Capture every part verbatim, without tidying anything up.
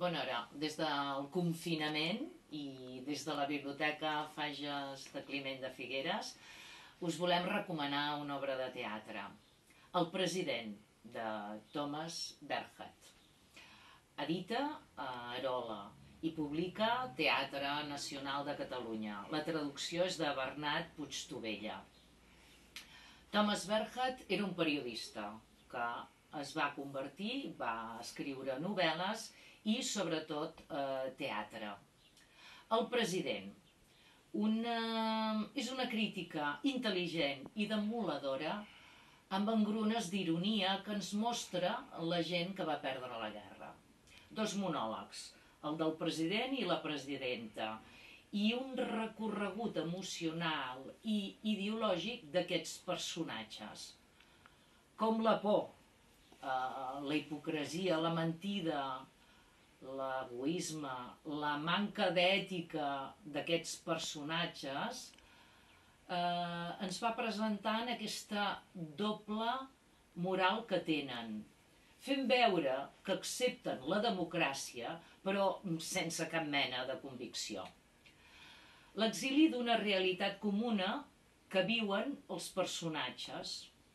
Bona hora. Des del confinament i des de la Biblioteca Fages de Climent de Figueres us volem recomanar una obra de teatre, El president, de Thomas Berhat. Edita a Arola i publica Teatre Nacional de Catalunya. La traducció és de Bernat Puigtovella. Thomas Berhat era un periodista que es va convertir, va escriure novel·les i, sobretot, eh, teatre. El president una, és una crítica intel·ligent i demoledora amb engrunes d'ironia que ens mostra la gent que va perdre la guerra. Dos monòlegs, el del president i la presidenta, i un recorregut emocional i ideològic d'aquests personatges, com la por, la hipocresia, la mentida, l'egoisme, la manca d'ètica d'aquests personatges eh, ens va presentant aquesta doble moral que tenen, fent veure que accepten la democràcia però sense cap mena de convicció. L'exili d'una realitat comuna que viuen els personatges.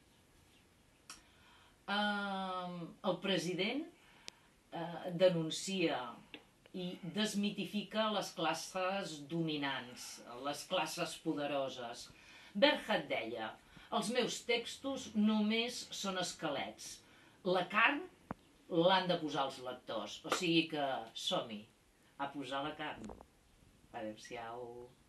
Eh, el president eh, denuncia i desmitifica les classes dominants, les classes poderoses. Berhat deia: els meus textos només són esquelets, la carn l'han de posar els lectors, o sigui que som-hi, a posar la carn. Adéu-siau.